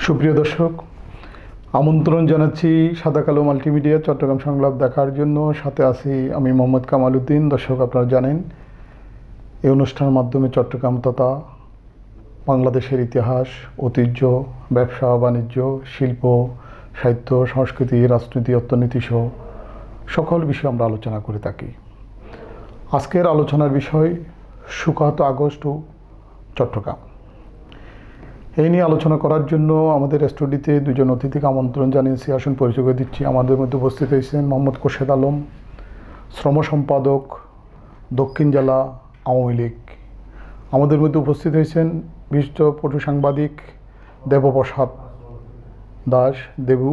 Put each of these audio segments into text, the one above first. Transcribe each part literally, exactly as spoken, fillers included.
সুপ্রিয় দর্শক, আমন্ত্রণ জানাচ্ছি সাদা কালো মাল্টিমিডিয়া চট্টগ্রাম সংলাপ দেখার জন্য। সাথে আছি আমি মোহাম্মদ কামাল উদ্দিন। দর্শক, আপনারা জানেন এই অনুষ্ঠানের মাধ্যমে চট্টগ্রাম তথা বাংলাদেশের ইতিহাস, ঐতিহ্য, ব্যবসা বাণিজ্য, শিল্প, সাহিত্য, সংস্কৃতি, রাজনীতি, অর্থনীতি সহ সকল বিষয়ে আমরা আলোচনা করে থাকি। আজকের আলোচনার বিষয় সুকাহত আগস্ট ও চট্টগ্রাম। এই নিয়ে আলোচনা করার জন্য আমাদের স্টুডিওতে দুজন অতিথিকে আমন্ত্রণ জানিয়েছি। আসুন পরিচয় করে দিচ্ছি। আমাদের মধ্যে উপস্থিত হয়েছেন মোহাম্মদ খোরশেদ আলম, শ্রম সম্পাদক, দক্ষিণ জেলা আওয়ামী লীগ। আমাদের মধ্যে উপস্থিত হয়েছেন বিশিষ্ট পটু সাংবাদিক দেবপ্রসাদ দাস দেবু।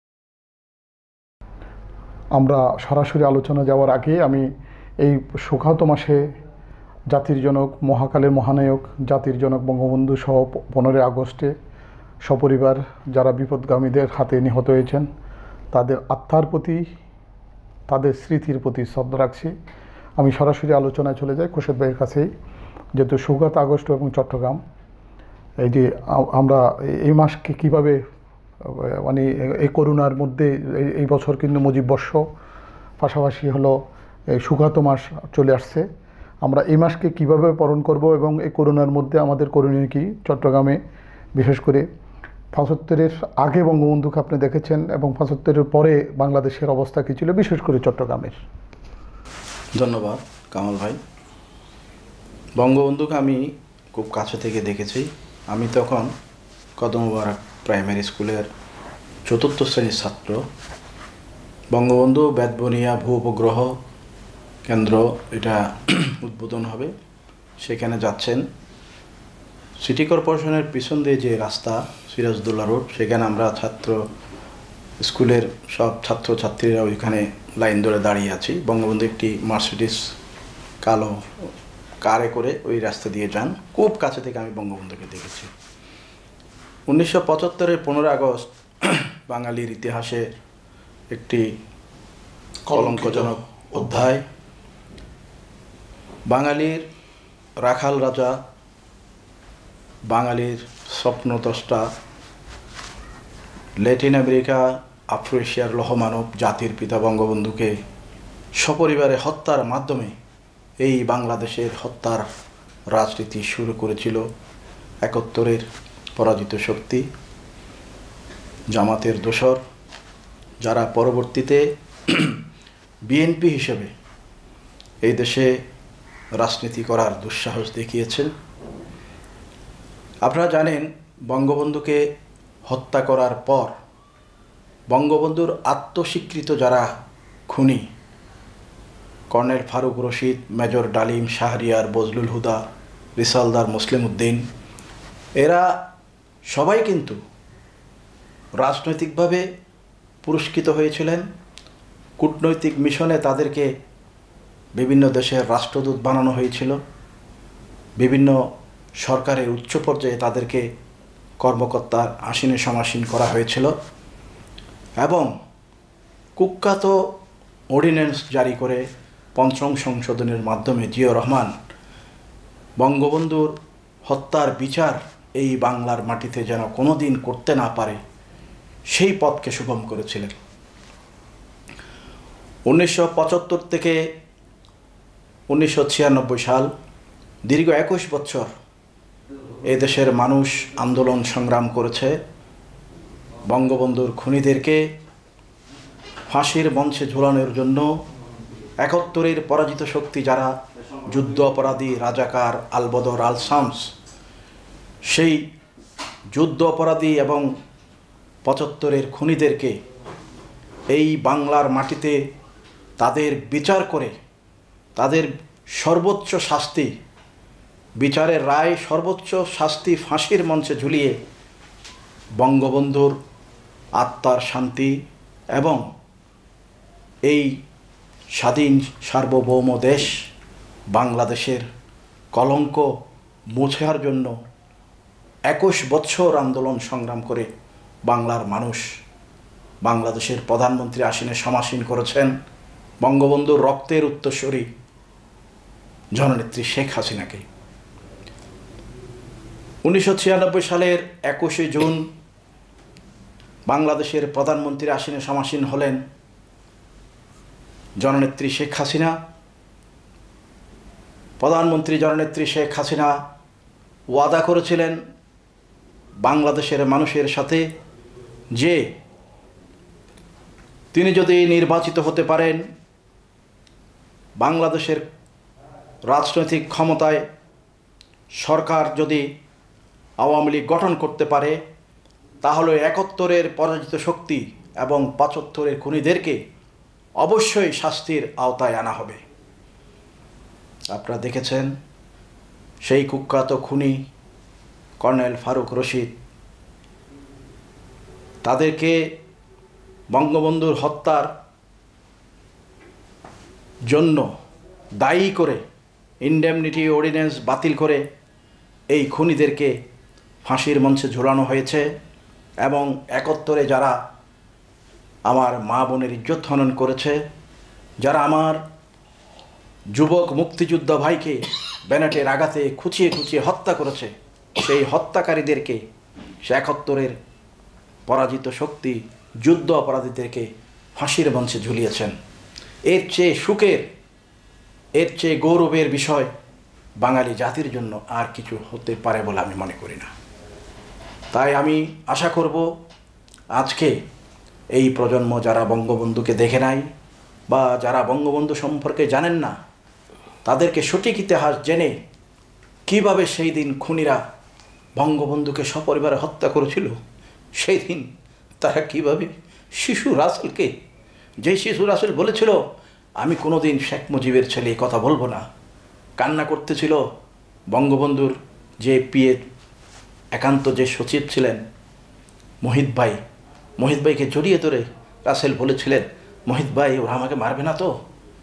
আমরা সরাসরি আলোচনা যাওয়ার আগে আমি এই সুকাহত মাসে জাতির জনক, মহাকালের মহানায়ক, জাতির জনক বঙ্গবন্ধু সহ পনেরোই আগস্টে সপরিবার যারা বিপদগামীদের হাতে নিহত হয়েছেন তাদের আত্মার প্রতি, তাদের স্মৃতির প্রতি শ্রদ্ধা রাখছি। আমি সরাসরি আলোচনায় চলে যাই খোরশেদ ভাইয়ের কাছেই। যেহেতু সুকাহত আগস্ট এবং চট্টগ্রাম, এই যে আমরা এই মাসকে কীভাবে, মানে এই করোনার মধ্যে এই বছর কিন্তু মুজিব বর্ষ, পাশাপাশি হলো এই সুকাহত মাস চলে আসছে, আমরা এই মাসকে কীভাবে পালন করব এবং এই করোনার মধ্যে আমাদের করণীয় কী। চট্টগ্রামে বিশেষ করে পঁচাত্তরের আগে বঙ্গবন্ধুকে আপনি দেখেছেন এবং পঁচাত্তরের পরে বাংলাদেশের অবস্থা কী ছিল, বিশেষ করে চট্টগ্রামের। ধন্যবাদ কামাল ভাই। বঙ্গবন্ধুকে আমি খুব কাছে থেকে দেখেছি। আমি তখন কদমবাড়া প্রাইমারি স্কুলের চতুর্থ শ্রেণীর ছাত্র। বঙ্গবন্ধু বেতবনিয়া ভূ উপগ্রহ কেন্দ্র এটা উদ্বোধন হবে, সেখানে যাচ্ছেন। সিটি কর্পোরেশনের পিছন দিয়ে যে রাস্তা সিরাজদৌল্লা রোড, সেখানে আমরা ছাত্র স্কুলের সব ছাত্রছাত্রীরা ওইখানে লাইন ধরে দাঁড়িয়ে আছি। বঙ্গবন্ধু একটি মার্সিডিস কালো কারে করে ওই রাস্তা দিয়ে যান। খুব কাছে থেকে আমি বঙ্গবন্ধুকে দেখেছি। উনিশশো পঁচাত্তরের পনেরো আগস্ট বাঙালির ইতিহাসে একটি কলঙ্কজনক অধ্যায়। বাঙালির রাখাল রাজা, বাঙালির স্বপ্নদ্রষ্টা, ল্যাটিন আমেরিকা, আফ্রিকার লৌহমানব, জাতির পিতা বঙ্গবন্ধুকে সপরিবারে হত্যার মাধ্যমে এই বাংলাদেশের হত্যার রাজনীতি শুরু করেছিল একাত্তরের পরাজিত শক্তি, জামাতের দোসর, যারা পরবর্তীতে বিএনপি হিসেবে এই দেশে রাজনীতি করার দুঃসাহস দেখিয়েছেন। আপনারা জানেন বঙ্গবন্ধুকে হত্যা করার পর বঙ্গবন্ধুর আত্মস্বীকৃত যারা খুনি, কর্নেল ফারুক রশিদ, মেজর ডালিম, শাহরিয়ার, বজলুল হুদা, রিসালদার, মুসলিম উদ্দিন, এরা সবাই কিন্তু রাজনৈতিকভাবে পুরস্কৃত হয়েছিলেন। কূটনৈতিক মিশনে তাদেরকে বিভিন্ন দেশের রাষ্ট্রদূত বানানো হয়েছিল। বিভিন্ন সরকারের উচ্চ পর্যায়ে তাদেরকে কর্মকর্তার আসীনে সমাসীন করা হয়েছিল এবং কুখ্যাত অর্ডিন্যান্স জারি করে পঞ্চম সংশোধনের মাধ্যমে জিয়াউর রহমান বঙ্গবন্ধুর হত্যার বিচার এই বাংলার মাটিতে যেন কোনো দিন করতে না পারে সেই পথকে সুগম করেছিলেন। উনিশশো পঁচাত্তর থেকে উনিশশো ছিয়ানব্বই সাল, দীর্ঘ একুশ বছর এ দেশের মানুষ আন্দোলন সংগ্রাম করেছে বঙ্গবন্ধুর খুনিদেরকে ফাঁসির মঞ্চে ঝুলানোর জন্য। একাত্তরের পরাজিত শক্তি যারা যুদ্ধ অপরাধী, রাজাকার, আলবদর, আল শামস, সেই যুদ্ধ অপরাধী এবং পঁচাত্তরের খুনিদেরকে এই বাংলার মাটিতে তাদের বিচার করে তাদের সর্বোচ্চ শাস্তি, বিচারের রায়, সর্বোচ্চ শাস্তি ফাঁসির মঞ্চে ঝুলিয়ে বঙ্গবন্ধুর আত্মার শান্তি এবং এই স্বাধীন সার্বভৌম দেশ বাংলাদেশের কলঙ্ক মুছার জন্য একুশ বছর আন্দোলন সংগ্রাম করে বাংলার মানুষ বাংলাদেশের প্রধানমন্ত্রী আসীনে সমাসীন করেছেন বঙ্গবন্ধুর রক্তের উত্তরসূরি জননেত্রী শেখ হাসিনাকে। উনিশশো ছিয়ানব্বই সালের একুশে জুন বাংলাদেশের প্রধানমন্ত্রী আসীনে সমাসীন হলেন জননেত্রী শেখ হাসিনা। প্রধানমন্ত্রী জননেত্রী শেখ হাসিনা ওয়াদা করেছিলেন বাংলাদেশের মানুষের সাথে যে তিনি যদি নির্বাচিত হতে পারেন, বাংলাদেশের রাজনৈতিক ক্ষমতায় সরকার যদি আওয়ামী লীগ গঠন করতে পারে, তাহলে একাত্তরের পরাজিত শক্তি এবং পঁচাত্তরের খুনিদেরকে অবশ্যই শাস্তির আওতায় আনা হবে। আপনারা দেখেছেন সেই কুখ্যাত খুনি কর্নেল ফারুক রশিদ, তাদেরকে বঙ্গবন্ধুর হত্যার জন্য দায়ী করে ইনডেমনিটি অর্ডিন্যান্স বাতিল করে এই খুনিদেরকে ফাঁসির মঞ্চে ঝোলানো হয়েছে। এবং একাত্তরে যারা আমার মা বোনের ইজ্জত হনন করেছে, যারা আমার যুবক মুক্তিযোদ্ধা ভাইকে ব্যানাটের আঘাতে খুঁচিয়ে খুঁচিয়ে হত্যা করেছে, সেই হত্যাকারীদেরকে সে একাত্তরের পরাজিত শক্তি যুদ্ধ অপরাধীদেরকে ফাঁসির মঞ্চে ঝুলিয়েছেন। এর চেয়ে সুখের, এর চেয়ে গৌরবের বিষয় বাঙালি জাতির জন্য আর কিছু হতে পারে বলে আমি মনে করি না। তাই আমি আশা করব আজকে এই প্রজন্ম যারা বঙ্গবন্ধুকে দেখে নাই বা যারা বঙ্গবন্ধু সম্পর্কে জানেন না, তাদেরকে সঠিক ইতিহাস জেনে কিভাবে সেই দিন খুনিরা বঙ্গবন্ধুকে সপরিবারে হত্যা করেছিল, সেই দিন তারা কিভাবে শিশু রাসেলকে, যে শিশু রাসেল বলেছিল আমি কোনোদিন শেখ মুজিবের ছেলে কথা বলবো না, কান্না করতেছিল, বঙ্গবন্ধুর যে পিএ একান্ত যে সচিব ছিলেন মোহিত ভাই, মোহিত ভাইকে জড়িয়ে ধরে রাসেল বলেছিলেন মোহিত ভাই ওরা আমাকে মারবে না তো।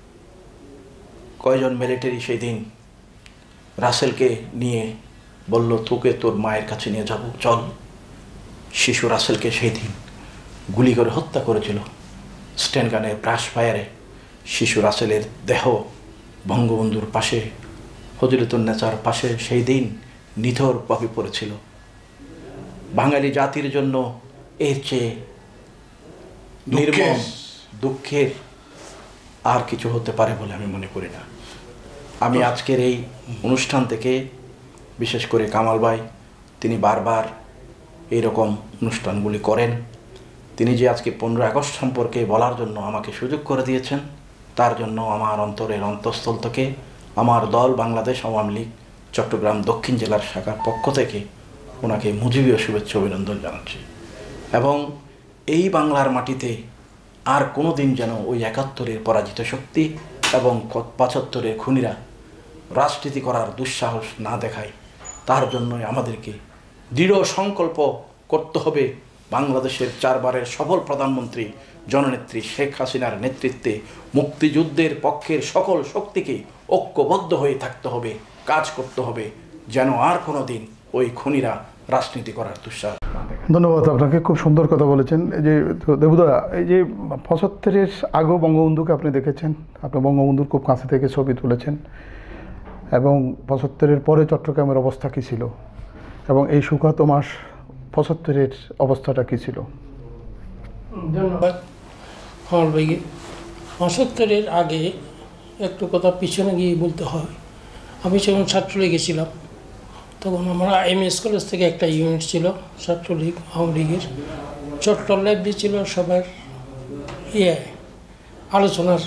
কয়জন মিলিটারি সেই দিন রাসেলকে নিয়ে বলল তোকে তোর মায়ের কাছে নিয়ে যাব, চল। শিশু রাসেলকে সেই দিন গুলি করে হত্যা করেছিল স্টেনগানের ব্রাশ ফায়ারে। শিশু রাসেলের দেহ বঙ্গবন্ধুর পাশে, হযরতুন্নেসার পাশে সেই দিন নিথরভাবে পড়েছিল। বাঙালি জাতির জন্য এর চেয়ে নির্মম দুঃখের আর কিছু হতে পারে বলে আমি মনে করি না। আমি আজকের এই অনুষ্ঠান থেকে বিশেষ করে কামাল ভাই, তিনি বারবার এইরকম অনুষ্ঠানগুলি করেন, তিনি যে আজকে পনেরোই আগস্ট সম্পর্কে বলার জন্য আমাকে সুযোগ করে দিয়েছেন, তার জন্য আমার অন্তরের অন্তঃস্থল থেকে আমার দল বাংলাদেশ আওয়ামী লীগ চট্টগ্রাম দক্ষিণ জেলার শাখার পক্ষ থেকে ওনাকে মুজিবীয় শুভেচ্ছা অভিনন্দন জানাচ্ছি। এবং এই বাংলার মাটিতে আর কোনো দিন যেন ওই একাত্তরের পরাজিত শক্তি এবং পঁচাত্তরের খুনিরা রাজনীতি করার দুঃসাহস না দেখায়, তার জন্যই আমাদেরকে দৃঢ় সংকল্প করতে হবে। বাংলাদেশের চারবারের সফল প্রধানমন্ত্রী জননেত্রী শেখ হাসিনার নেতৃত্বে মুক্তিযুদ্ধের পক্ষের সকল শক্তিকে ঐক্যবদ্ধ হয়ে থাকতে হবে, কাজ করতে হবে, যেন আর কোনো দিন ওই খুনিরা রাজনীতি করার দুঃসাহস। ধন্যবাদ আপনাকে, খুব সুন্দর কথা বলেছেন। এই যে দেবুদা, এই যে পঁচাত্তরের আগেও বঙ্গবন্ধুকে আপনি দেখেছেন, আপনি বঙ্গবন্ধুর খুব কাছে থেকে ছবি তুলেছেন, এবং পঁচাত্তরের পরে চট্টগ্রামের অবস্থা কী ছিল এবং এই সুখাত মাস পঁচাত্তরের অবস্থাটা কী ছিল? ধন্যবাদ হল ভাইকে। পঁচাত্তরের আগে একটু কথা পিছনে গিয়ে বলতে হয়। আমি যখন ছাত্রলীগে ছিলাম তখন আমরা এম এস কলেজ থেকে একটা ইউনিট ছিল ছাত্রলীগ আওয়ামী লীগের, চট্ট লাইব্রেরি ছিল সবার ইয়ে আলোচনার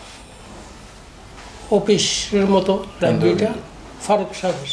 অফিসের মতো লাইব্রেরিটা, ফারুক সাগর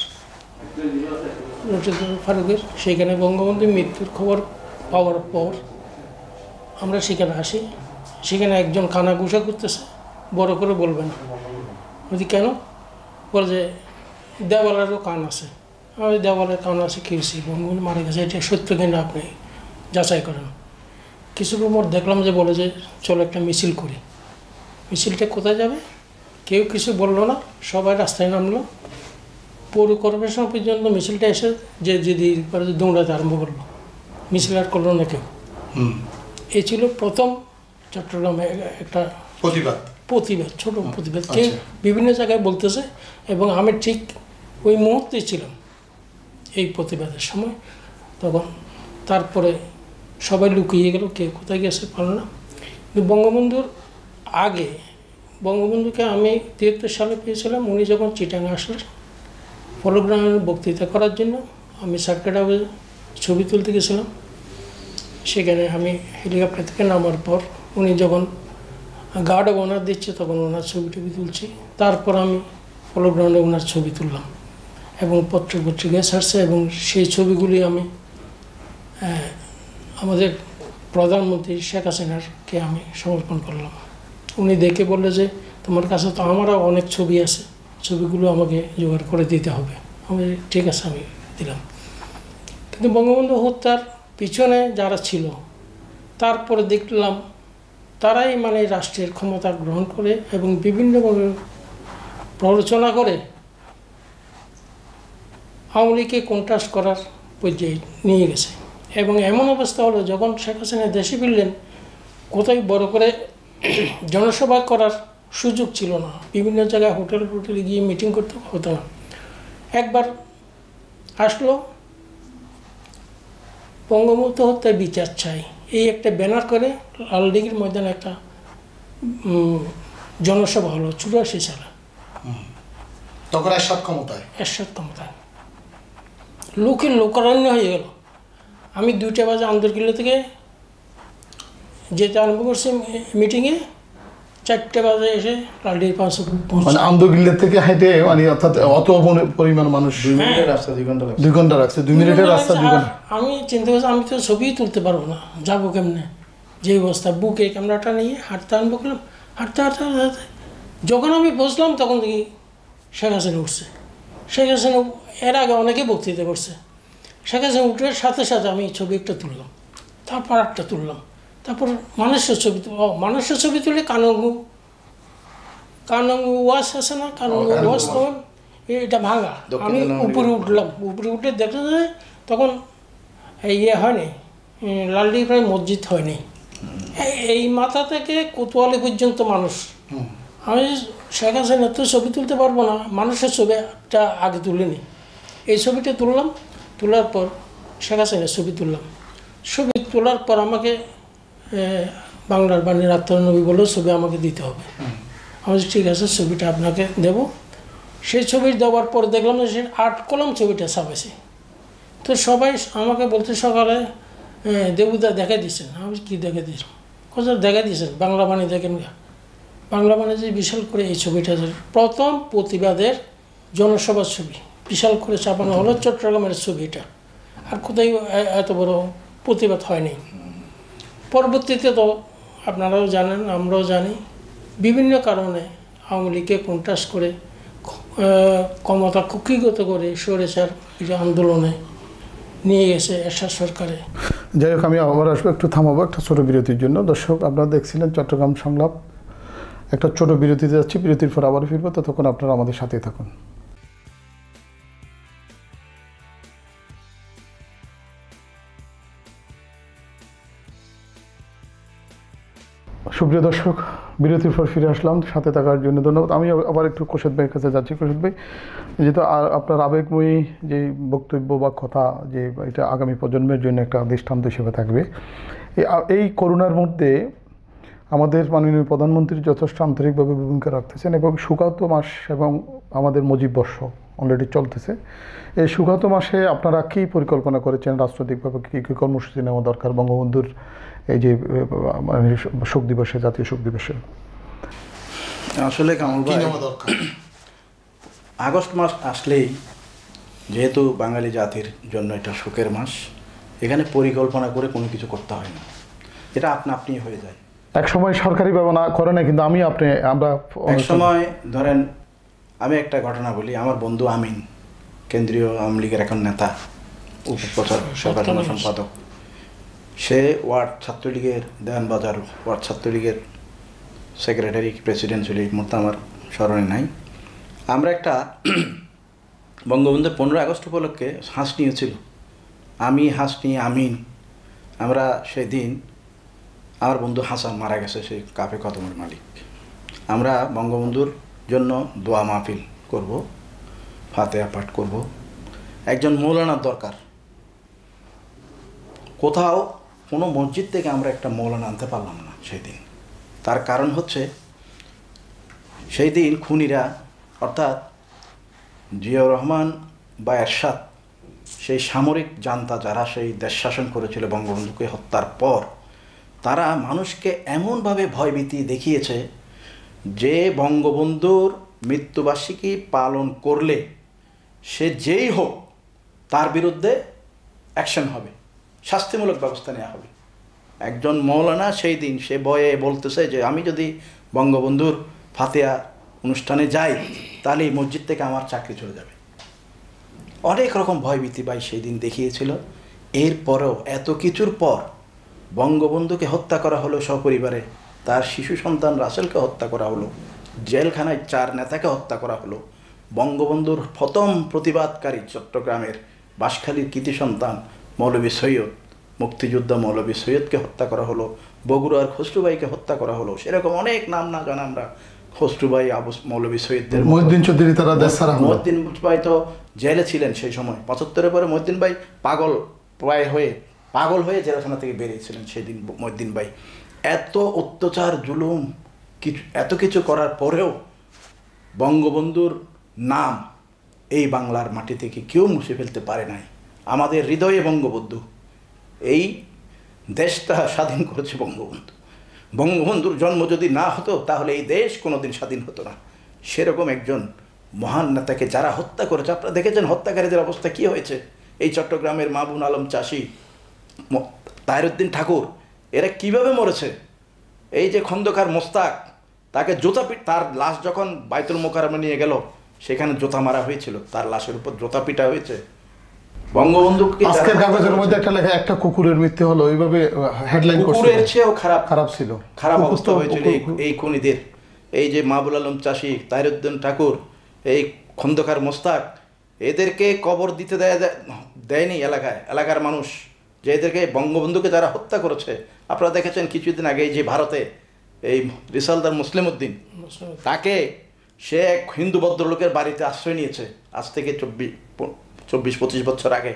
ফারুকের। সেখানে বঙ্গবন্ধুর মৃত্যুর খবর পাওয়ার পর আমরা সেখানে আসি। সেখানে একজন কানাঘুষা করতেছে, বড় করে বলবেন বলছি কেন? বলে যে দেওয়ালেরও কান আছে। আমি দেওয়ালের কান আছে কী হয়েছি, বঙ্গবন্ধু মারা গেছে, এটা সত্য কিনা আপনি যাচাই করেন। কিছুক্ষণ পর দেখলাম যে বলে যে চলো একটা মিছিল করি। মিছিলটা কোথায় যাবে কেউ কিছু বললো না, সবাই রাস্তায় নামলো। পৌর কর্পোরেশন পর্যন্ত মিছিলটা এসে যে যদি দৌড়াতে আরম্ভ করলো, মিছিল আর করলো না কেউ। এই ছিল প্রথম চট্টগ্রামে একটা প্রতিবাদ প্রতিবাদ ছোট প্রতিবাদ কেউ বিভিন্ন জায়গায় বলতেছে, এবং আমি ঠিক ওই মুহূর্তে ছিলাম এই প্রতিবাদের সময়। তখন তারপরে সবাই লুকিয়ে গেল, কে কোথায় গেছে পারল না। কিন্তু বঙ্গবন্ধুর আগে, বঙ্গবন্ধুকে আমি তিয়াত্তর সালে পেয়েছিলাম। উনি যখন চিটাং আসলেন হলোগ্রামের বক্তৃতা করার জন্য, আমি সার্কিট হাউসে ছবি তুলতে গেছিলাম। সেখানে আমি হেলিকপ্টার থেকে নামার পর উনি যখন গার্ড অফ অনার দিচ্ছে তখন ওনার ছবি টবি তুলছি। তারপর আমি হলোগ্রামে ওনার ছবি তুললাম এবং পত্র পত্রিকায় ছাড়ছে, এবং সেই ছবিগুলি আমি আমাদের প্রধানমন্ত্রী শেখ হাসিনারকে আমি সমর্পণ করলাম। উনি দেখে বললে যে তোমার কাছে তো আমারও অনেক ছবি আছে, ছবিগুলো আমাকে জোগাড় করে দিতে হবে। আমি ঠিক আছে, আমি দিলাম। কিন্তু বঙ্গবন্ধু হত্যার পিছনে যারা ছিল, তারপরে দেখলাম তারাই মানে রাষ্ট্রের ক্ষমতা গ্রহণ করে এবং বিভিন্নভাবে প্ররোচনা করে আওয়ামী লীগকে কন্ট্রাস্ট করার পর্যায়ে নিয়ে গেছে। এবং এমন অবস্থা হলো, যখন শেখ হাসিনা দেশে ফিরলেন, কোথায় বড় করে জনসভা করার সুযোগ ছিল না, বিভিন্ন জায়গায় হোটেল হোটেলে গিয়ে মিটিং করতে হতো না। একবার আসলো, বঙ্গবন্ধু হত্যার বিচার চাই, এই একটা ব্যানার করে লালদিঘির ময়দানে একটা জনসভা হলো চুরাশি সালে। তখন এরশাদ ক্ষমতায় এরশাদ ক্ষমতায় লোকের লোকারণ্য হয়ে গেল। আমি দুইটা বাজে আন্দরকিল্লা থেকে যেতে আরম্ভ করছি মিটিংয়ে, চারটে বাজে এসে লালদিঘি পাঁচশো মানে আন্দরকিল্লা থেকে হেঁটে, মানে অর্থাৎ অত পরিমাণ মানুষ দুই মিনিটের রাস্তা দুই ঘন্টা লাগছে। দুই ঘন্টা রাখছে, দুই মিনিটের রাস্তা দুই ঘন্টা। আমি চিন্তা করছি আমি তো ছবি তুলতে পারবো না, যাবো কেমনে, যে অবস্থা। বুকে ক্যামেরাটা নিয়ে হাঁটতে আরম্ভ করলাম, হাঁটতে হাঁটতে হাঁটতে যখন আমি বসলাম তখন দেখি শেখ হাসিনা উঠছে। শেখ হাসিনা এর আগে অনেকে বক্তৃতা করছে। শেখ হাসিনা উঠার সাথে সাথে আমি ছবি একটা তুললাম, তারপর একটা তুললাম, তারপর মানুষের ছবি তুল ও মানুষের ছবি তুলে কানঙ্গু কানঙ্গু ওয়াশ আছে না, কানঙ্গু ওয়াশ, তখন এটা ভাঙা। আমি উপরে উঠলাম, উপরে উঠে দেখতে যায় তখন ইয়ে হয়নি, লালদিঘি প্রায় মসজিদ হয়নি, এই মাথা থেকে কোতোয়ালি পর্যন্ত মানুষ। আমি শেখ হাসিনা তো ছবি তুলতে পারবো না, মানুষের ছবিটা আগে তুলে নিই। এই ছবিটা তুললাম, তোলার পর শেখ হাসিনার ছবি তুললাম। ছবি তোলার পর আমাকে বাংলার বাণীর আত্মনবী বলেও ছবি আমাকে দিতে হবে। আমি ঠিক আছে, ছবিটা আপনাকে দেব। সেই ছবি দেওয়ার পর দেখলাম যে সে আট কলম ছবিটা ছাপাইছে। তো সবাই আমাকে বলতে সকালে দেবুদা দেখা দিয়েছেন। আমি কী দেখা দিয়েছেন? কোথাও দেখা দিয়েছেন, বাংলা বাণী দেখেন গা। বাংলা বাণী যে বিশাল করে এই ছবিটা, প্রথম প্রতিবাদের জনসভার ছবি বিশাল করে ছাপানো হলো, চট্টগ্রামের ছবিটা। আর কোথায় এত বড় প্রতিবাদ হয়নি। পরবর্তীতে তো আপনারাও জানেন, আমরাও জানি, বিভিন্ন কারণে আওয়ামী লীগকে কন্ট্রাস্ট করে ক্ষমতা কুক্ষিগত করে স্বৈরাচার আন্দোলনে নিয়ে গেছে এরশাদ সরকারে। যাই হোক, আমি আবার আসবো, একটু থামাবো একটা ছোটো বিরতির জন্য। দর্শক, আপনারা দেখছিলেন চট্টগ্রাম সংলাপ। একটা ছোটো বিরতিতে যাচ্ছি, বিরতির পর আবার ফিরবো, ততক্ষণ আপনারা আমাদের সাথেই থাকুন। সুপ্রিয় দর্শক, বিরতির পর ফিরে আসলাম, সাথে থাকার জন্য ধন্যবাদ। আমি আবার একটু কোশেদ ভাইয়ের কাছে যাচ্ছি। কোশেদ ভাই, যেহেতু আপনার আবেগময়ী যে বক্তব্য বা কথা, যে এটা আগামী প্রজন্মের জন্য একটা দৃষ্টান্ত হিসেবে থাকবে, এই করোনার মধ্যে আমাদের মাননীয় প্রধানমন্ত্রী যথেষ্ট আন্তরিকভাবে ভূমিকা রাখতেছেন, এবং সুকান্ত মাস এবং আমাদের মুজিব বর্ষ অলরেডি চলতেছে। এই সুকান্ত মাসে আপনারা কী পরিকল্পনা করেছেন, রাজনৈতিকভাবে কী কী কর্মসূচি নেওয়া দরকার বঙ্গবন্ধুর এই যে মানে শোক দিবসে, জাতীয় শোক দিবসে? আসলে কামাল ভাই, আগস্ট মাস আসলেই যেহেতু বাঙালি জাতির জন্য এটা শোকের মাস, এখানে পরিকল্পনা করে কোনো কিছু করতে হয় না, এটা আপনা আপনি হয়ে যায়। এক সময় সরকারিভাবে না করে না, কিন্তু আমি আপনি আমরা এক সময় ধরেন, আমি একটা ঘটনা বলি। আমার বন্ধু আমিন, কেন্দ্রীয় আওয়ামী লীগের এখন নেতা, উপপ্রচার সাধারণ সম্পাদক, সে ওয়ার্ড ছাত্রলীগের দেওয়ানবাজার ওয়ার্ড ছাত্রলীগের সেক্রেটারি প্রেসিডেন্ট ছিল, এই মুহূর্তে আমার স্মরণে নাই। আমরা একটা বঙ্গবন্ধুর পনেরো আগস্ট উপলক্ষে হাঁস নিয়েছিল, আমি হাঁসনি আমিন। আমরা সেদিন, আমার বন্ধু হাসান মারা গেছে, সেই কাফে কদমের মালিক। আমরা বঙ্গবন্ধুর জন্য দোয়া মাহফিল করব, ফাতেহা পাঠ করব। একজন মৌলানার দরকার, কোথাও কোনো মসজিদ থেকে আমরা একটা মৌলানা আনতে পারলাম না সেই দিন। তার কারণ হচ্ছে সেই দিন খুনিরা অর্থাৎ জিয়াউর রহমান বা এরশাদ সেই সামরিক জান্তা যারা সেই দেশ শাসন করেছিল বঙ্গবন্ধুকে হত্যার পর, তারা মানুষকে এমনভাবে ভয়ভীতি দেখিয়েছে যে বঙ্গবন্ধুর মৃত্যুবার্ষিকী পালন করলে সে যেই হোক তার বিরুদ্ধে অ্যাকশন হবে, শাস্তিমূলক ব্যবস্থা নেওয়া হবে। একজন মৌলানা সেই দিন সে ভয়ে বলতেছে যে আমি যদি বঙ্গবন্ধুর ফাতিহা অনুষ্ঠানে যাই তাহলে এই মসজিদ থেকে আমার চাকরি চলে যাবে। অনেক রকম ভয়ভীতি ভাই সেই দিন দেখিয়েছিল। এরপরেও এত কিছুর পর বঙ্গবন্ধুকে হত্যা করা হলো সপরিবারে, তার শিশু সন্তান রাসেলকে হত্যা করা হলো, জেলখানায় চার নেতাকে হত্যা করা হলো, বঙ্গবন্ধুর প্রথম প্রতিবাদকারী চট্টগ্রামের বাঁশখালীর কৃতি সন্তান মৌলভী সৈয়দ, মুক্তিযোদ্ধা মৌলভী সৈয়দকে হত্যা করা হলো, বগুড়ার খসরুভাইকে হত্যা করা হলো। সেরকম অনেক নাম না জানা আমরা খসরুভাই, আবু মৌলভী সৈয়দদের, মহিউদ্দিন চৌধুরী তারা দেশ ছাড়া হলো। মহিউদ্দিন ভাই তো জেলে ছিলেন সেই সময়। পঁচাত্তরের পরে মহিউদ্দিন ভাই পাগল প্রায় হয়ে পাগল হয়ে জেলখানা থেকে বেরিয়েছিলেন সেদিন মহিউদ্দিন ভাই। এত অত্যাচার জুলুম কিছু এত কিছু করার পরেও বঙ্গবন্ধুর নাম এই বাংলার মাটি থেকে কেউ মুছে ফেলতে পারে নাই। আমাদের হৃদয়ে বঙ্গবন্ধু, এই দেশটা স্বাধীন করেছে বঙ্গবন্ধু। বঙ্গবন্ধুর জন্ম যদি না হতো তাহলে এই দেশ কোনোদিন স্বাধীন হতো না। সেরকম একজন মহান নেতাকে যারা হত্যা করেছে, আপনারা দেখেছেন হত্যাকারীদের অবস্থা কী হয়েছে। এই চট্টগ্রামের মাবুন আলম চাষি, তাহিরউদ্দিন ঠাকুর, এরা কিভাবে মরেছে। এই যে খন্দকার মোস্তাক, তাকে জোতা পিট, তার লাশ যখন বাইতুল মোকাররমে নিয়ে গেল সেখানে জোতা মারা হয়েছিল, তার লাশের উপর জোতা পিটা হয়েছে। বঙ্গবন্ধুকে আজকের কাগজের মধ্যে একটা লেখা একটা কুকুরের মৃত্যু হলো, ওইভাবে হেডলাইন করছে। কুকুরের চেয়েও খারাপ খারাপ ছিল, খারাপ অবস্থা হয়েছিল এই খুনিদের। এই যে মাবুল আলম চাষি, তাহিরউদ্দিন ঠাকুর, এই খন্দকার মোস্তাক, এদেরকে কবর দিতে দেয় দেয়নি এলাকায় এলাকার মানুষ, যে এদেরকে বঙ্গবন্ধুকে যারা হত্যা করেছে। আপনারা দেখেছেন কিছুদিন আগে যে ভারতে এই রিসালদার মুসলিম উদ্দিন, তাকে সে এক হিন্দু ভদ্রলোকের বাড়িতে আশ্রয় নিয়েছে আজ থেকে চব্বিশ চব্বিশ পঁচিশ বছর আগে,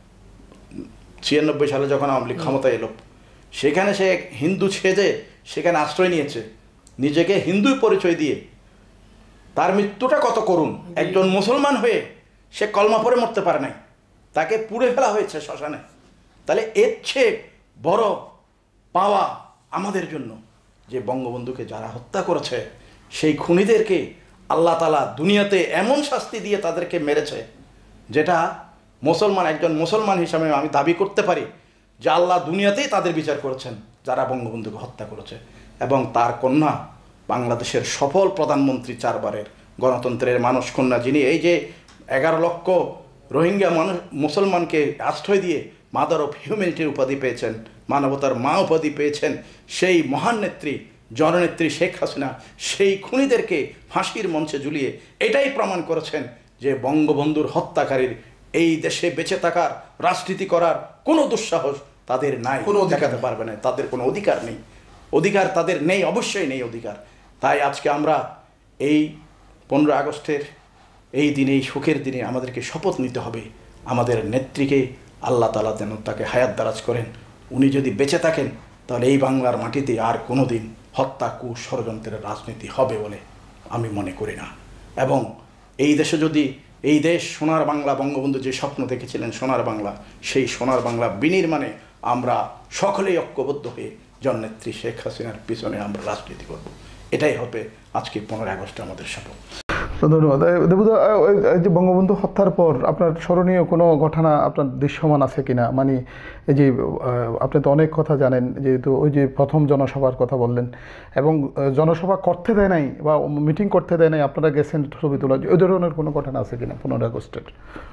ছিয়ানব্বই সালে যখন আওয়ামী লীগ ক্ষমতায় এলো। সেখানে সে হিন্দু সেজে সেখানে আশ্রয় নিয়েছে, নিজেকে হিন্দু পরিচয় দিয়ে। তার মৃত্যুটা কত করুণ। একজন মুসলমান হয়ে সে কলমা পড়ে মরতে পারে নাই, তাকে পুড়ে ফেলা হয়েছে শ্মশানে। তাহলে এর চেয়ে বড় পাওয়া আমাদের জন্য যে বঙ্গবন্ধুকে যারা হত্যা করেছে সেই খুনিদেরকে আল্লাহ তাআলা দুনিয়াতে এমন শাস্তি দিয়ে তাদেরকে মেরেছে, যেটা মুসলমান একজন মুসলমান হিসাবে আমি দাবি করতে পারি যে আল্লাহ দুনিয়াতেই তাদের বিচার করেছেন যারা বঙ্গবন্ধুকে হত্যা করেছে। এবং তার কন্যা বাংলাদেশের সফল প্রধানমন্ত্রী, চারবারের গণতন্ত্রের মানুষ কন্যা, যিনি এই যে এগারো লক্ষ রোহিঙ্গা মানুষ মুসলমানকে আশ্রয় দিয়ে মাদার অফ হিউম্যানিটির উপাধি পেয়েছেন, মানবতার মা উপাধি পেয়েছেন, সেই মহান নেত্রী জননেত্রী শেখ হাসিনা সেই খুনিদেরকে ফাঁসির মঞ্চে ঝুলিয়ে এটাই প্রমাণ করেছেন যে বঙ্গবন্ধুর হত্যাকারীর এই দেশে বেঁচে থাকার, রাজনীতি করার কোনো দুঃসাহস তাদের নাই, কোনো দেখাতে পারবে না, তাদের কোনো অধিকার নেই। অধিকার তাদের নেই, অবশ্যই নেই অধিকার। তাই আজকে আমরা এই পনেরো আগস্টের এই দিনে, এই শোকের দিনে আমাদেরকে শপথ নিতে হবে আমাদের নেত্রীকে আল্লাহ তাআলা যেন তাকে হায়াত দারাজ করেন। উনি যদি বেঁচে থাকেন তাহলে এই বাংলার মাটিতে আর কোনো দিন হত্যা, কূট, ষড়যন্ত্রের রাজনীতি হবে বলে আমি মনে করি না। এবং এই দেশে যদি এই দেশ সোনার বাংলা, বঙ্গবন্ধু যে স্বপ্ন দেখেছিলেন সোনার বাংলা, সেই সোনার বাংলা বিনির্মাণে আমরা সকলেই ঐক্যবদ্ধ হয়ে জননেত্রী শেখ হাসিনার পিছনে আমরা রাজনীতি করব। এটাই হবে আজকে পনেরোই আগস্টে আমাদের শপথ। ধন্যবাদ। দেবুদা, এই যে বঙ্গবন্ধু হত্যার পর আপনার স্মরণীয় কোনো ঘটনা আপনার দৃশ্যমান আছে কিনা? মানে এই যে আপনি তো অনেক কথা জানেন, যেহেতু ওই যে প্রথম জনসভার কথা বললেন, এবং জনসভা করতে দেয় নাই বা মিটিং করতে দেয় নাই, আপনারা গেছেন ছবি তোলা, ওই ধরনের কোনো ঘটনা আছে কিনা পনেরোই আগস্টের?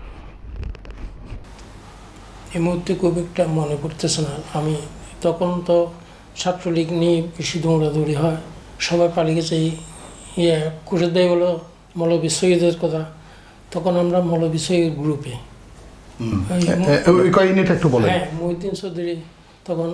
এই মুহূর্তে খুব একটা মনে পড়তেছে না। আমি তখন তো ছাত্রলীগ নিয়ে বেশি দৌড়াদৌড়ি হয়, সবাই পালিয়ে গেছে। ইয়ে কুশে দেয় বলো মৌলভী সৈয়দের কথা, তখন আমরা মৌলভী সৈয়দ গ্রুপে, হ্যাঁ, মহিউদ্দিন চৌধুরী তখন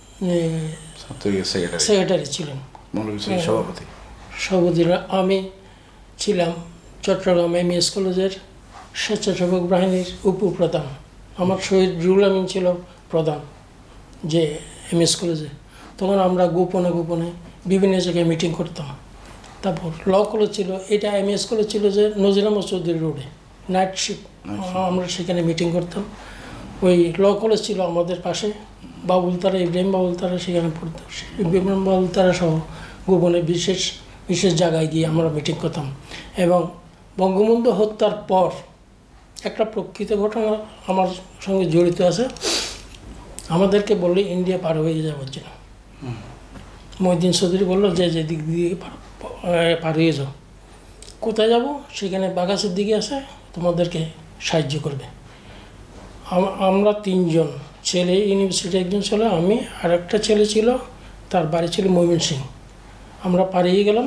সেক্রেটারি ছিলেন, সভাপতি সভাপতিরা। আমি ছিলাম চট্টগ্রাম এম এস কলেজের স্বেচ্ছাসেবক বাহিনীর উপপ্রধান, আমার শহীদ রুহুল আমিন ছিল প্রধান। যে এম এস কলেজে, তখন আমরা গোপনে গোপনে বিভিন্ন জায়গায় মিটিং করতাম। তারপর ল কলেজ ছিল, এটা এম এস কলেজ ছিল যে নজির আহমদ চৌধুরী রোডে, নাইট শিফট আমরা সেখানে মিটিং করতাম। ওই ল কলেজ ছিল আমাদের পাশে, বাবুল তারা, ইব্রাহিম বাবুল তারা সেখানে পড়তো, ইব্রাহিম বাবুল তারা সহ গোপনে বিশেষ বিশেষ জায়গায় গিয়ে আমরা মিটিং করতাম। এবং বঙ্গবন্ধু হত্যার পর একটা প্রকৃত ঘটনা আমার সঙ্গে জড়িত আছে। আমাদেরকে বললে ইন্ডিয়া পার হয়ে যাওয়ার জন্য, মহিউদ্দিন চৌধুরী বললো যে যে দিক দিয়ে পার হয়ে যাও। কোথায় যাব? সেখানে বাগাসের দিকে আছে, তোমাদেরকে সাহায্য করবে। আমরা তিনজন ছেলে, ইউনিভার্সিটি একজন ছেলে, আমি আর একটা ছেলে ছিল, তার বাড়ি ছিল ময়মনসিংহ। আমরা পালিয়ে গেলাম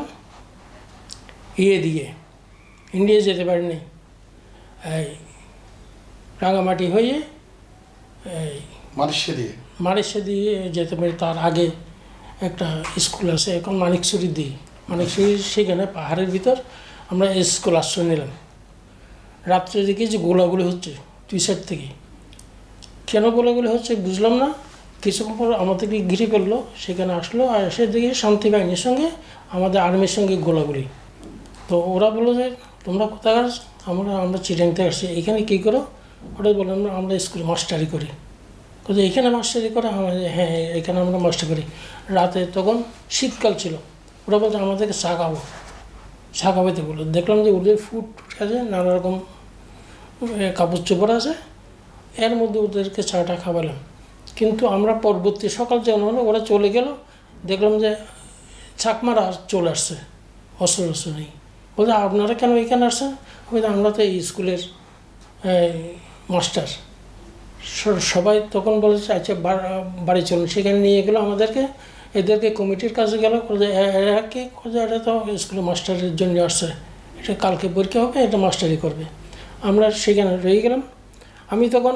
ইয়ে দিয়ে, ইন্ডিয়া যেতে পারিনি, এই রাঙামাটি হয়ে এই মালয়েশিয়া দিয়ে মালয়েশিয়া দিয়ে যেতে পারি। তার আগে একটা স্কুল আছে এখন মানিকছড়ি দিয়ে, মানিকছড়ি সেখানে পাহাড়ের ভিতর আমরা স্কুল আশ্রয় নিলাম। রাত্রে দেখি যে গোলাগুলি হচ্ছে দুই সাইড থেকে। কেন গোলাগুলি হচ্ছে বুঝলাম না। কিছুক্ষণ পর আমাদেরকে ঘিরে ফেললো, সেখানে আসলো, আর এসে দেখি শান্তি বাহিনীর সঙ্গে আমাদের আর্মির সঙ্গে গোলাগুলি। তো ওরা বললো যে তোমরা কোথায় আস? আমরা আমরা চিটাং থেকে আসছি, এখানে কী করো? ওরা বললাম আমরা স্কুলে মাস্টারি করি। কোথায়? এখানে মাস্টারি করে? হ্যাঁ, এখানে আমরা মাস্টারি করি। রাতে তখন শীতকাল ছিল, ওরা বলছে আমাদেরকে চা খাবো, চা খাওয়াইতে বললো। দেখলাম যে ওদের ফুড আছে, নানা রকম কাপড় চোপড় আছে, এর মধ্যে ওদেরকে চাটা খাওয়ালাম। কিন্তু আমরা পরবর্তী সকাল যেমন হলো, ওরা চলে গেল, দেখলাম যে চাকমারা চলে আসছে, অস্ত্র অস্ত্র নেই। বলছে আপনারা কেন এখানে আসছেন? বলছে আমরা তো এই স্কুলের মাস্টার। সবাই তখন বলেছে আচ্ছা বাড়ি চলুন। সেখানে নিয়ে গেলো আমাদেরকে, এদেরকে কমিটির কাছে গেল, এরা কি করছে? এটা তো স্কুলের মাস্টারের জন্য আসছে, এটা কালকে পরীক্ষা হবে, এটা মাস্টারি করবে। আমরা সেখানে রয়ে গেলাম। আমি তখন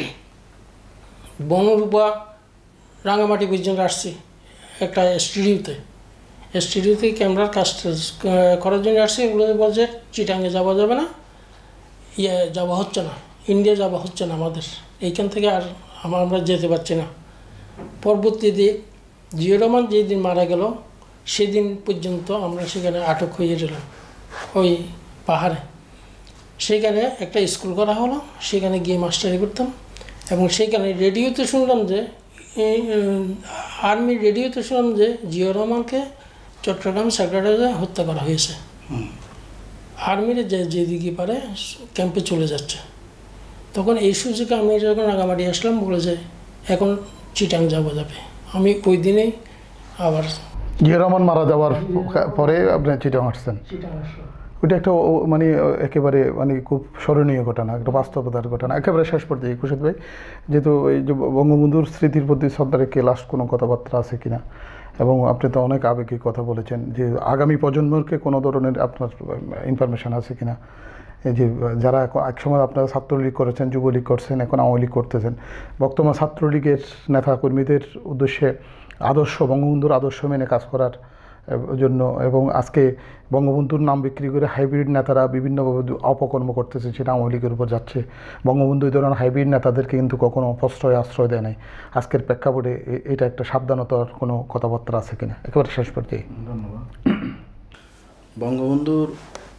বনরূপা রাঙামাটি পর্যন্ত আসছি একটা স্টুডিওতে, স্টুডিওতে ক্যামেরার কাজ করার জন্য আসছি। এগুলো বলছে চিটাঙ্গে যাওয়া যাবে না, ইয়ে যাওয়া হচ্ছে না, ইন্ডিয়া যাওয়া হচ্ছে না আমাদের, এইখান থেকে আর আমরা যেতে পারছি না। পরবর্তীতে জিয়র রহমান যেদিন মারা গেল সেদিন পর্যন্ত আমরা সেখানে আটক হয়ে গেলাম ওই পাহাড়ে। সেখানে একটা স্কুল করা হলো, সেখানে গিয়ে মাস্টারি করতাম। এবং সেখানে রেডিওতে শুনলাম যে আর্মির রেডিওতে শুনলাম যে জিয়র রহমানকে চট্টগ্রাম সেক্রেটারিতে হত্যা করা হয়েছে। আর্মির যে যেদিকে পারে ক্যাম্পে চলে যাচ্ছে। তখন এই সুযোগে আমি যখন রাঙামাটি আসলাম, বলে যে এখন চিটাং যাওয়া যাবে। আমি ওই দিনেই আবার জিয়া রহমান মারা যাওয়ার পরে আপনি চিটাং আসছেন। চিটাং আসলাম। ওইটা একটা মানে একেবারে মানে খুব স্মরণীয় ঘটনা, একটা বাস্তবতার ঘটনা। একেবারে শেষ পর্যায়ে খুশিদ ভাই, যেহেতু এই যে বঙ্গবন্ধুর স্মৃতির প্রতি শ্রদ্ধা রেখে লাস্ট কোনো কথাবার্তা আছে কিনা, এবং আপনি তো অনেক আবেগিক কথা বলেছেন, যে আগামী প্রজন্মকে কোনো ধরনের আপনার ইনফরমেশান আছে কিনা, এই যে যারা একসময় আপনারা ছাত্রলীগ করেছেন, যুবলীগ করছেন, এখন আওয়ামী লীগ করতেছেন, বর্তমান ছাত্রলীগের নেতা কর্মীদের উদ্দেশ্যে আদর্শ, বঙ্গবন্ধুর আদর্শ মেনে কাজ করার জন্য, এবং আজকে বঙ্গবন্ধুর নাম বিক্রি করে হাইব্রিড নেতারা বিভিন্নভাবে অপকর্ম করতেছে, সেটা আওয়ামী লীগের উপর যাচ্ছে। বঙ্গবন্ধু এই ধরনের হাইব্রিড নেতাদেরকে কিন্তু কখনো প্রশ্রয় আশ্রয় দেয় নাই। আজকের প্রেক্ষাপটে এটা একটা সাবধানতার কোনো কথাবার্তা আছে কিনা, একেবারে শেষ পর্যায়ে। ধন্যবাদ। বঙ্গবন্ধুর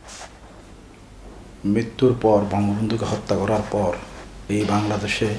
মৃত্যুর পর, বঙ্গবন্ধুকে হত্যা করার পর এই বাংলাদেশে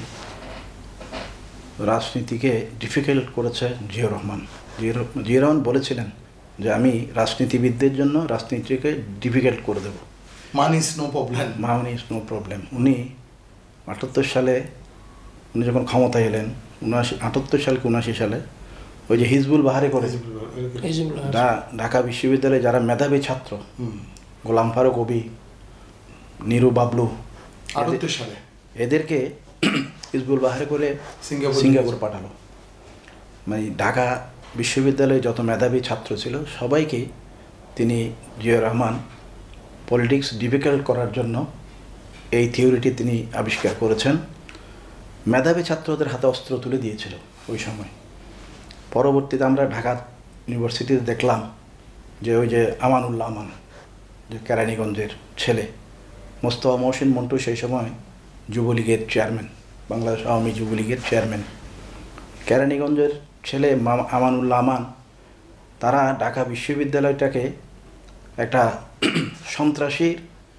রাজনীতিকে ডিফিকাল্ট করেছে জিয়র রহমান। জিয়র রহমান বলেছিলেন যে আমি রাজনীতিবিদদের জন্য রাজনীতিকে ডিফিকাল্ট করে দেব, money is no problem, money is no problem. উনি আটাত্তর সালে উনি যখন ক্ষমতায় এলেন, উনআশি আটাত্তর সাল কি উনআশি সালে ওই যে হিজবুল বাহারি করে ঢাকা বিশ্ববিদ্যালয়ে যারা মেধাবী ছাত্র, গোলাম ফারুক কবি, নিরু বাবলু, আটাত্তর সালে এদেরকে হিজবুল বাহারি করে সিঙ্গাপুর সিঙ্গাপুর পাঠালো। মানে ঢাকা বিশ্ববিদ্যালয়ে যত মেধাবী ছাত্র ছিল সবাইকে তিনি, জিয়র রহমান, পলিটিক্স ডিফিকাল্ট করার জন্য এই থিওরিটি তিনি আবিষ্কার করেছেন। মেধাবী ছাত্রদের হাতে অস্ত্র তুলে দিয়েছিল ওই সময়। পরবর্তীতে আমরা ঢাকা ইউনিভার্সিটিতে দেখলাম যে ওই যে আমানুল্লাহ আমান, যে কেরানীগঞ্জের ছেলে, মোস্তফা মহসিন মন্টু সেই সময় যুবলীগের চেয়ারম্যান, বাংলাদেশ আওয়ামী যুবলীগের চেয়ারম্যান, কেরানীগঞ্জের ছেলে মাম- আমানুল্লাহ আমান, তারা ঢাকা বিশ্ববিদ্যালয়টাকে একটা সন্ত্রাসীর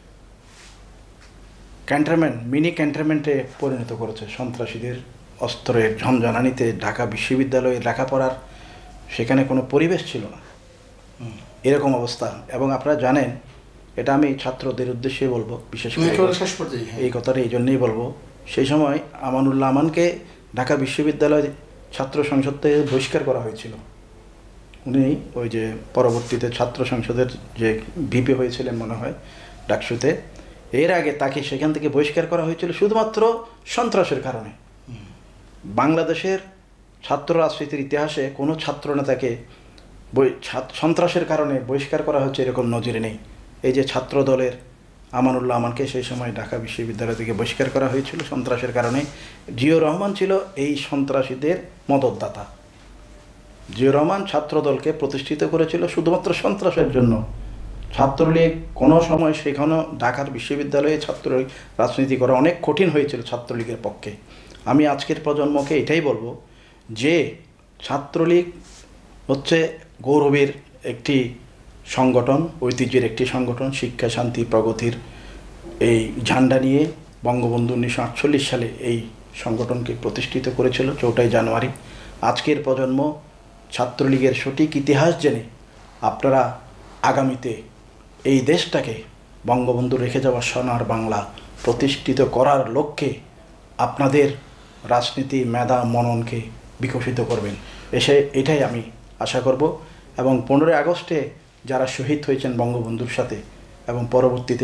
ক্যান্টনমেন্ট, মিনি ক্যান্টনমেন্টে পরিণত করেছে। সন্ত্রাসীদের অস্ত্রের ঝনঝনানিতে ঢাকা বিশ্ববিদ্যালয়ে লেখাপড়ার সেখানে কোনো পরিবেশ ছিল না, এরকম অবস্থা। এবং আপনারা জানেন, এটা আমি ছাত্রদের উদ্দেশ্যে বলবো, বিশেষ করে একেবারে শেষ পর্যায়ে, হ্যাঁ। এই কথাটা এই জন্যই বলবো, সেই সময় আমানুল্লাহ আমানকে ঢাকা বিশ্ববিদ্যালয় ছাত্র সংসদ থেকে বহিষ্কার করা হয়েছিল। উনি ওই যে পরবর্তীতে ছাত্র সংসদের যে ভিপি হয়েছিলেন মনে হয় ডাকসুতে, এর আগে তাকে সেখান থেকে বহিষ্কার করা হয়েছিল শুধুমাত্র সন্ত্রাসের কারণে। বাংলাদেশের ছাত্র রাজনীতির ইতিহাসে কোনো ছাত্র নেতাকে বই- ছাত- সন্ত্রাসের কারণে বহিষ্কার করা হচ্ছে এরকম নজিরে নেই। এই যে ছাত্র দলের আমানুল্লাহ আমানকে সেই সময় ঢাকা বিশ্ববিদ্যালয় থেকে বহিষ্কার করা হয়েছিল সন্ত্রাসের কারণে। জিয়র রহমান ছিল এই সন্ত্রাসীদের মদতদাতা। জিয়র রহমান ছাত্র দলকে প্রতিষ্ঠিত করেছিল শুধুমাত্র সন্ত্রাসের জন্য। ছাত্রলীগ কোনো সময় সেখানে ঢাকার বিশ্ববিদ্যালয়ে ছাত্রলীগ রাজনীতি করা অনেক কঠিন হয়েছিল ছাত্রলীগের পক্ষে। আমি আজকের প্রজন্মকে এটাই বলবো যে ছাত্রলীগ হচ্ছে গৌরবের একটি সংগঠন, ঐতিহ্যের একটি সংগঠন। শিক্ষা, শান্তি, প্রগতির এই ঝান্ডা নিয়ে বঙ্গবন্ধু উনিশশো আটচল্লিশ সালে এই সংগঠনকে প্রতিষ্ঠিত করেছিল চৌঠা জানুয়ারি। আজকের প্রজন্ম ছাত্রলীগের সঠিক ইতিহাস জেনে আপনারা আগামীতে এই দেশটাকে বঙ্গবন্ধু রেখে যাওয়া সোনার বাংলা প্রতিষ্ঠিত করার লক্ষ্যে আপনাদের রাজনীতি, মেধা, মননকে বিকশিত করবেন, এসে এটাই আমি আশা করব। এবং পনেরোই আগস্টে যারা শহীদ হয়েছেন বঙ্গবন্ধুর সাথে এবং পরবর্তীতে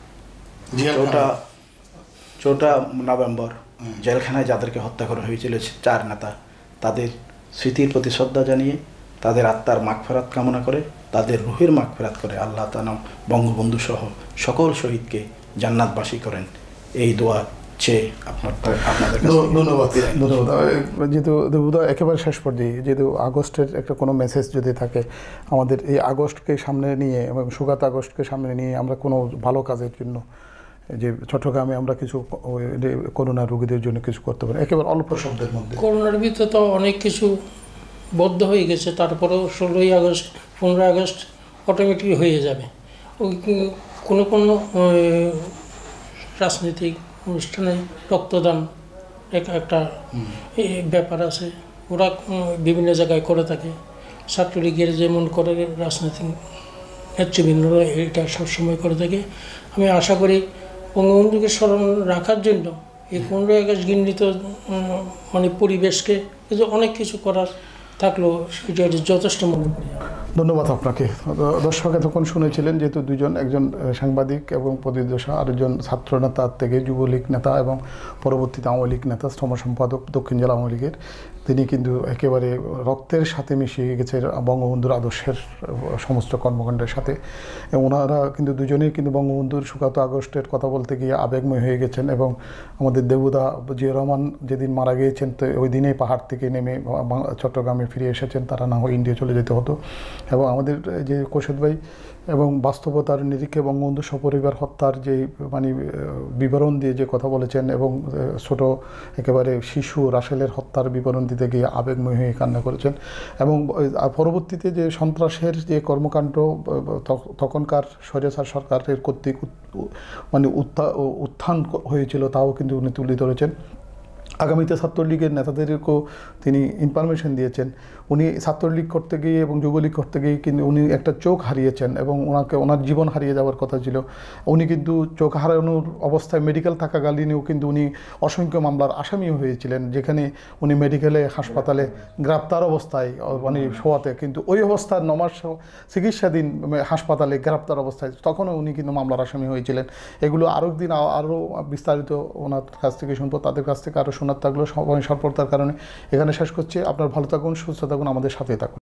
চৌঠা চৌঠা নভেম্বর জেলখানায় যাদেরকে হত্যা করা হয়েছিল চার নেতা, তাদের স্মৃতির প্রতি শ্রদ্ধা জানিয়ে তাদের আত্মার মাগফিরাত কামনা করে, তাদের রুহের মাগফিরাত করে আল্লাহ তাআলা বঙ্গবন্ধু সহ সকল শহীদকে জান্নাতবাসী করেন, এই দোয়া চেয়ে আপনার আপনাদের কাছে ধন্যবাদ। ধন্যবাদ। যেহেতু দেবুদা একেবারে শেষ পর্যায়ে, যেহেতু আগস্টের একটা কোনো মেসেজ যদি থাকে আমাদের এই আগস্টকে সামনে নিয়ে এবং সুগাত আগস্টকে সামনে নিয়ে আমরা কোনো ভালো কাজের জন্য যে চট্টগ্রামে আমরা কিছু ওই যে করোনা রোগীদের জন্য কিছু করতে পারি একেবারে অল্প শব্দের মধ্যে। করোনার ভিতরে তো অনেক কিছু বদ্ধ হয়ে গেছে, তারপরেও ষোলোই আগস্ট, পনেরোই আগস্ট অটোমেটিক হয়ে যাবে। ওই কি- কোনো কোনো ওই, রাজনৈতিক অনুষ্ঠানে রক্তদান এক একটা এ, ব্যাপার আছে, ওরা উম, বিভিন্ন জায়গায় করে থাকে। ছাত্রলীগের যেমন করে রাজনৈতিক নেতৃবৃন্দরা এটা সবসময় করে থাকে। আমি আশা করি বঙ্গবন্ধুকে স্মরণ রাখার জন্য এই পনেরোই আগস্ট ঘৃণিত উম, মানে পরিবেশকে কিন্তু অনেক কিছু করার থাকলেও এটা যথেষ্ট মনে করি। ধন্যবাদ আপনাকে। দর্শক এতক্ষণ শুনেছিলেন যেহেতু দুজন, একজন সাংবাদিক এবং প্রতিদশা, আরেকজন ছাত্র নেতা থেকে যুবলীগ নেতা এবং পরবর্তীতে আওয়ামী লীগ নেতা, শ্রম সম্পাদক দক্ষিণ জেলা আওয়ামী লীগের। তিনি কিন্তু একেবারে রক্তের সাথে মিশিয়ে গেছে বঙ্গবন্ধুর আদর্শের সমস্ত কর্মকাণ্ডের সাথে। ওনারা কিন্তু দুজনেই কিন্তু বঙ্গবন্ধুর সুকান্ত আগস্টের কথা বলতে গিয়ে আবেগময় হয়ে গেছেন। এবং আমাদের দেবুদা জিয়া রহমান যেদিন মারা গিয়েছেন তো ওই দিনেই পাহাড় থেকে নেমে চট্টগ্রামে ফিরে এসেছেন, তারা না হয় ইন্ডিয়া চলে যেতে হতো। এবং আমাদের যে কোশাদ ভাই এবং বাস্তবতার নিরিখে বঙ্গবন্ধু সপরিবার হত্যার যে মানে বিবরণ দিয়ে যে কথা বলেছেন এবং ছোট একেবারে শিশু রাসেলের হত্যার বিবরণ দিতে গিয়ে আবেগময় হয়ে কান্না করেছেন। এবং পরবর্তীতে যে সন্ত্রাসের যে কর্মকাণ্ড তখনকার স্বৈরাচার সরকারের কর্তৃক মানে উত্থান হয়েছিল তাও কিন্তু উনি তুলে ধরেছেন। আগামীতে ছাত্রলীগের নেতাদেরকেও তিনি ইনফরমেশন দিয়েছেন। উনি ছাত্রলীগ করতে গিয়ে এবং যুবলীগ করতে গিয়ে কিন্তু উনি একটা চোখ হারিয়েছেন এবং ওনাকে ওনার জীবন হারিয়ে যাওয়ার কথা ছিল। উনি কিন্তু চোখ হারানোর অবস্থায় মেডিকেল থাকাকালীনও কিন্তু উনি অসংখ্য মামলার আসামিও হয়েছিলেন, যেখানে উনি মেডিকেলে হাসপাতালে গ্রেপ্তার অবস্থায় মানে শোয়াতে, কিন্তু ওই অবস্থায় নমাস চিকিৎসাধীন হাসপাতালে গ্রেপ্তার অবস্থায় তখনও উনি কিন্তু মামলার আসামি হয়েছিলেন। এগুলো আরও দিন আরও বিস্তারিত ওনার কাছ থেকে শুনবো, তাদের কাছ থেকে আরও শোনার থাকলেও সময় স্বল্পতার কারণে এখানে শেষ করছি। আপনার ভালো থাকুন, সুস্থ থাকুন, আমাদের সাথে থাকুন।